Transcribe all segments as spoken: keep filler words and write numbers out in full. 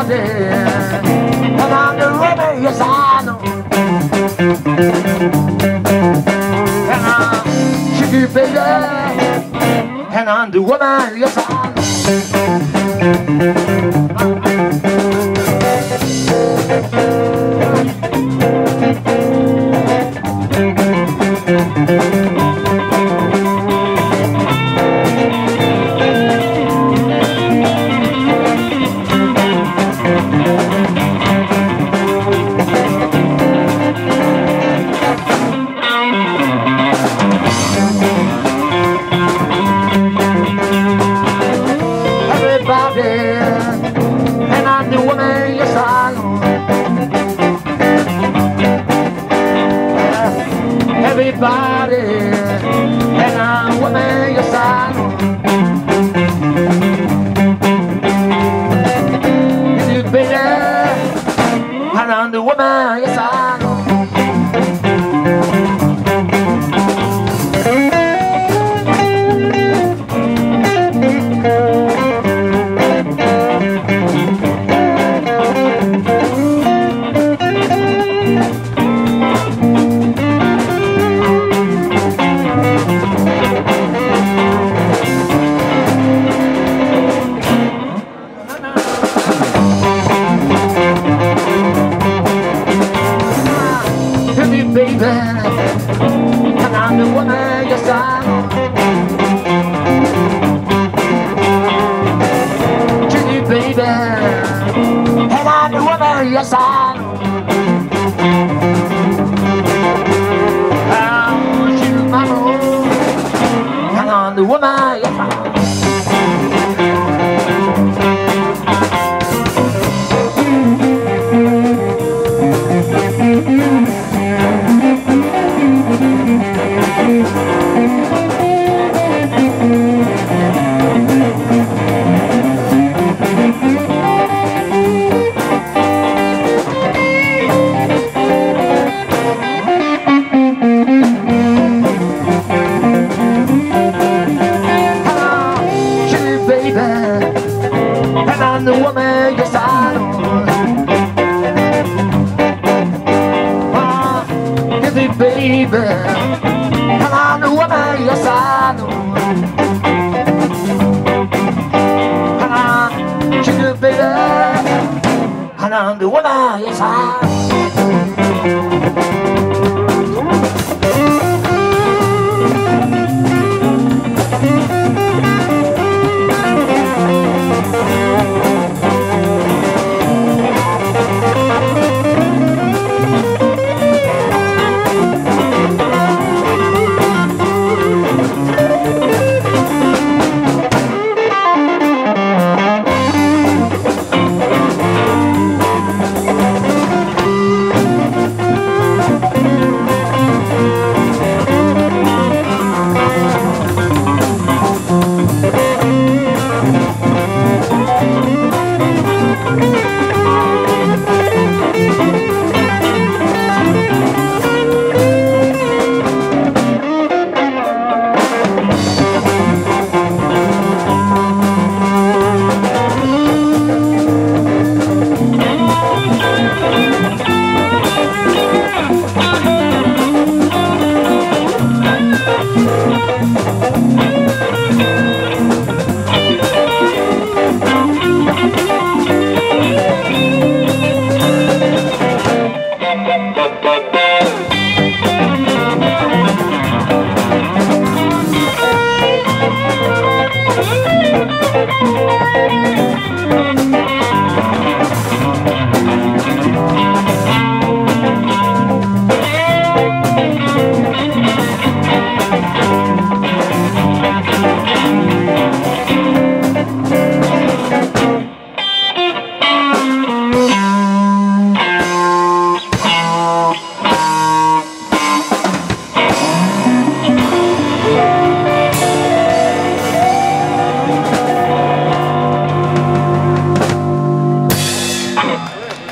everybody, and I'm the woman, yes I know. And I'm chicky baby, and I'm the woman, yes I know. And I'm the woman, yes I know. Everybody, and I'm the woman, yes I know. You do, baby, and I'm the woman, yes I know. Baby, and I'm the woman, yes I know. Ginny, baby, and I'm the woman, yes I know. I want you, mama, and I'm the woman, yes I know. And I'm the woman, yes I know. Oh, give me baby, and I'm the woman, yes I know. And I'm sugar baby, and I'm the woman, yes I know.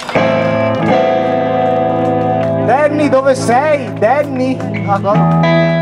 Danny, dove sei? Danny? Allora.